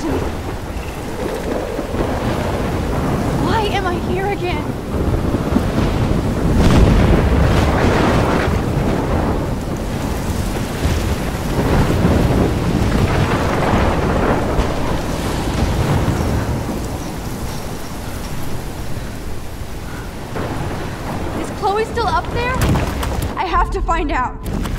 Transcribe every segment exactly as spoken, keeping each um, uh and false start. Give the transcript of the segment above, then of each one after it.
to me. Why am I here again? Is Chloe still up there? I have to find out.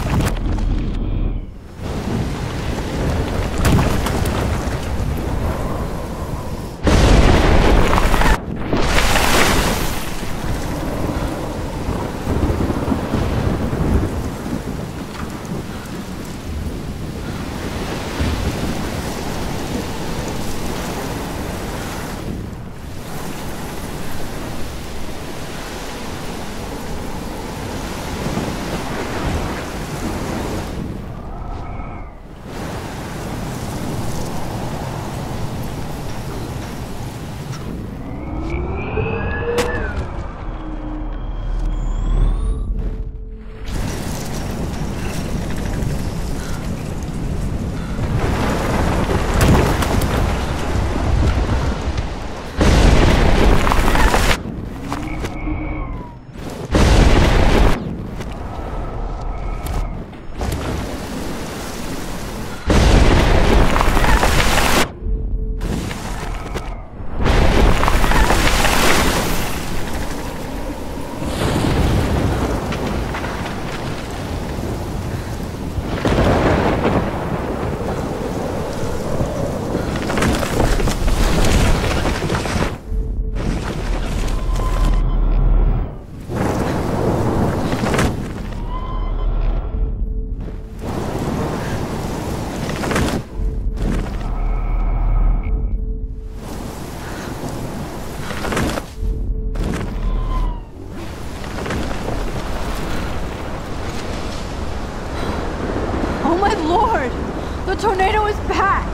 Oh my lord! The tornado is back!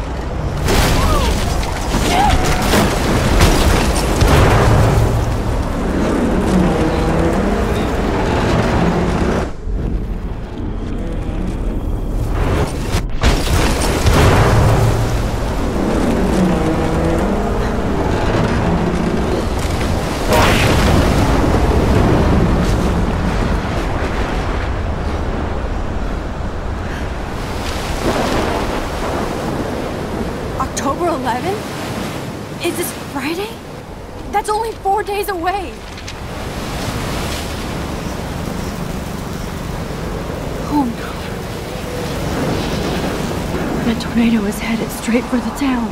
October eleventh? Is this Friday? That's only four days away! Oh no. The tornado is headed straight for the town.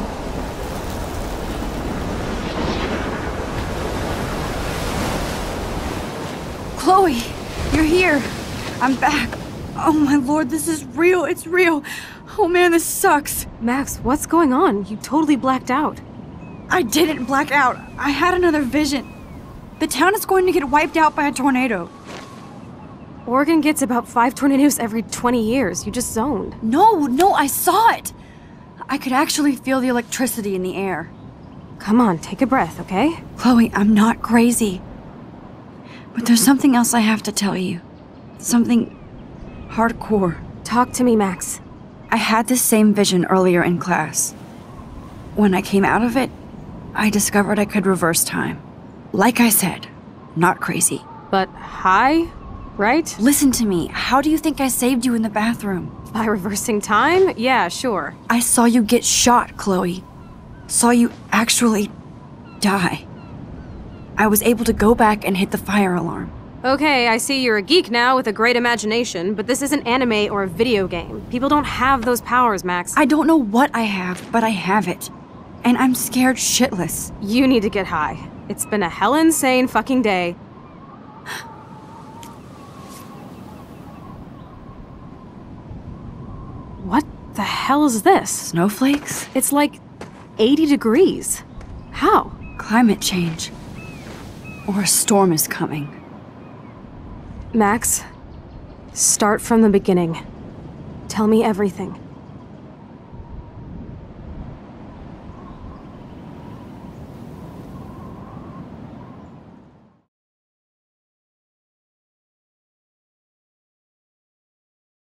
Chloe, you're here. I'm back. Oh my lord, this is real. It's real. Oh man, this sucks. Max, what's going on? You totally blacked out. I didn't black out. I had another vision. The town is going to get wiped out by a tornado. Oregon gets about five tornadoes every twenty years. You just zoned. No, no, I saw it. I could actually feel the electricity in the air. Come on, take a breath, okay? Chloe, I'm not crazy. But there's something else I have to tell you. Something hardcore. Talk to me, Max. I had this same vision earlier in class. When I came out of it, I discovered I could reverse time. Like I said, not crazy. But high, right? Listen to me. How do you think I saved you in the bathroom? By reversing time? Yeah, sure. I saw you get shot, Chloe. Saw you actually die. I was able to go back and hit the fire alarm. Okay, I see you're a geek now with a great imagination, but this isn't anime or a video game. People don't have those powers, Max. I don't know what I have, but I have it. And I'm scared shitless. You need to get high. It's been a hell insane fucking day. What the hell is this? Snowflakes? It's like eighty degrees. How? Climate change. Or a storm is coming. Max, start from the beginning. Tell me everything.